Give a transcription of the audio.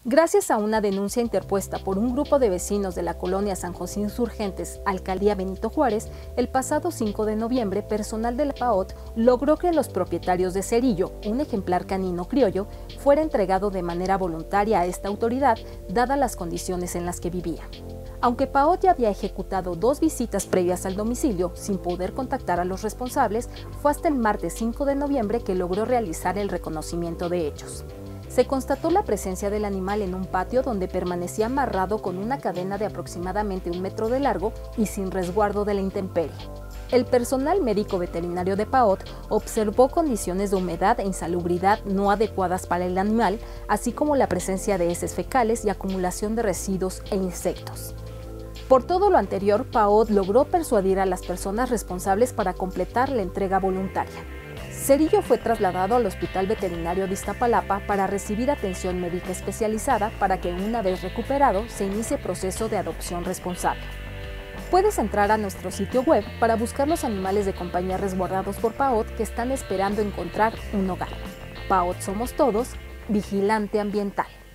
Gracias a una denuncia interpuesta por un grupo de vecinos de la colonia San José Insurgentes, Alcaldía Benito Juárez, el pasado 5 de noviembre, personal de la PAOT logró que los propietarios de Cerillo, un ejemplar canino criollo, fuera entregado de manera voluntaria a esta autoridad, dadas las condiciones en las que vivía. Aunque PAOT ya había ejecutado 2 visitas previas al domicilio sin poder contactar a los responsables, fue hasta el martes 5 de noviembre que logró realizar el reconocimiento de hechos. Se constató la presencia del animal en un patio donde permanecía amarrado con una cadena de aproximadamente 1 metro de largo y sin resguardo de la intemperie. El personal médico veterinario de PAOT observó condiciones de humedad e insalubridad no adecuadas para el animal, así como la presencia de heces fecales y acumulación de residuos e insectos. Por todo lo anterior, PAOT logró persuadir a las personas responsables para completar la entrega voluntaria. Cerillo fue trasladado al Hospital Veterinario de Iztapalapa para recibir atención médica especializada para que, una vez recuperado, se inicie proceso de adopción responsable. Puedes entrar a nuestro sitio web para buscar los animales de compañía resguardados por PAOT que están esperando encontrar un hogar. PAOT somos todos, vigilante ambiental.